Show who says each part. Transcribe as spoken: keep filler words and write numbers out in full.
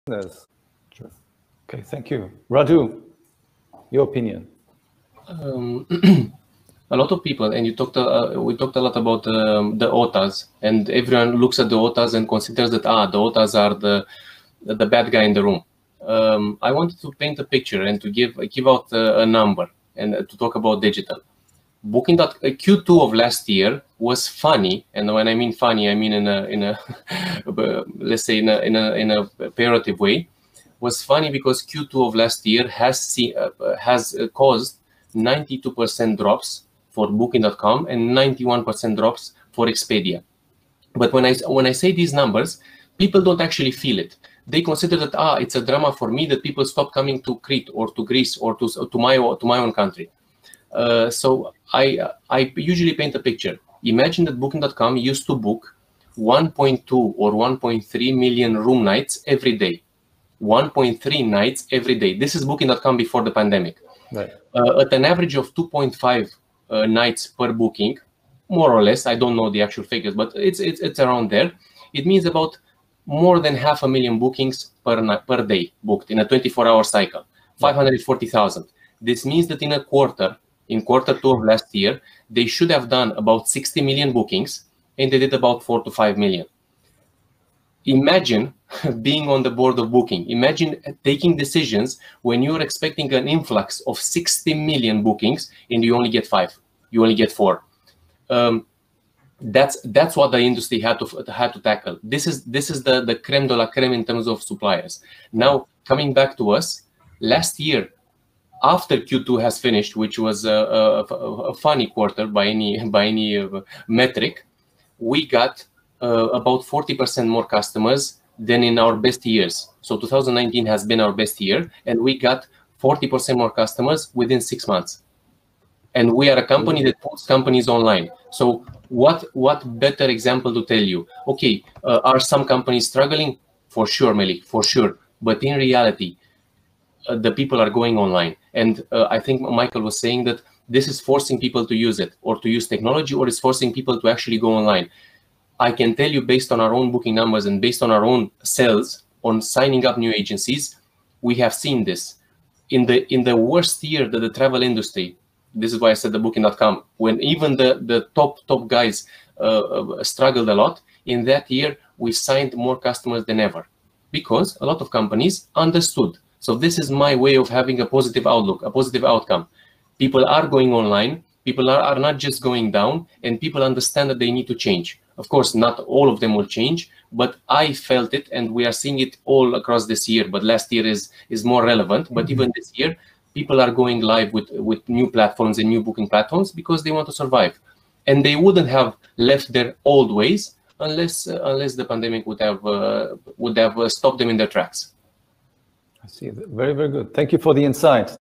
Speaker 1: business. Sure. Okay, thank you. Radu, your opinion.
Speaker 2: Um, a lot of people, and you talked, uh, we talked a lot about um, the O T As, and everyone looks at the O T As and considers that, ah, the O T As are the, the bad guy in the room. Um, I wanted to paint a picture and to give, give out a, a number and to talk about digital. Booking dot com Q two of last year was funny, and when I mean funny, I mean in a in a let's say in a in a in a pejorative way. Was funny because Q two of last year has seen, uh, has caused ninety-two percent drops for Booking dot com and ninety-one percent drops for Expedia. But when I when I say these numbers, people don't actually feel it. They consider that, ah, it's a drama for me that people stop coming to Crete or to Greece or to to my to my own country. Uh, so I I usually paint a picture. Imagine that Booking dot com used to book one point two or one point three million room nights every day. one point three nights every day. This is Booking dot com before the pandemic.
Speaker 1: Right.
Speaker 2: Uh, at an average of two point five uh, nights per booking, more or less. I don't know the actual figures, but it's it's it's around there. It means about more than half a million bookings per night, per day booked in a twenty-four hour cycle, five hundred forty thousand. This means that in a quarter, in quarter two of last year, they should have done about sixty million bookings, and they did about four to five million. Imagine being on the board of Booking. Imagine taking decisions when you're expecting an influx of sixty million bookings and you only get five, you only get four. Um, that's that's what the industry had to had to tackle. This is this is the the creme de la creme in terms of suppliers. Now coming back to us, last year, after Q two has finished, which was a, a, a funny quarter by any by any uh, metric, we got uh, about forty percent more customers than in our best years. So two thousand nineteen has been our best year, and we got forty percent more customers within six months. And we are a company that puts companies online. So what what better example to tell you? Okay, uh, are some companies struggling? For sure, Melik, for sure. But in reality, uh, the people are going online. And uh, I think Michael was saying that this is forcing people to use it, or to use technology, or it's forcing people to actually go online. I can tell you, based on our own booking numbers and based on our own sales, on signing up new agencies, we have seen this. In the in the worst year that the travel industry, this is why I said the Booking dot com, when even the, the top, top guys uh, struggled a lot, in that year, we signed more customers than ever, because a lot of companies understood. So this is my way of having a positive outlook, a positive outcome. People are going online, people are, are not just going down, and people understand that they need to change. Of course, not all of them will change, but I felt it, and we are seeing it all across this year, but last year is, is more relevant. But mm-hmm. even this year, people are going live with, with new platforms and new booking platforms because they want to survive. And they wouldn't have left their old ways unless uh, unless the pandemic would have, uh, would have uh, stopped them in their tracks.
Speaker 1: I see. Very, very good. Thank you for the insight.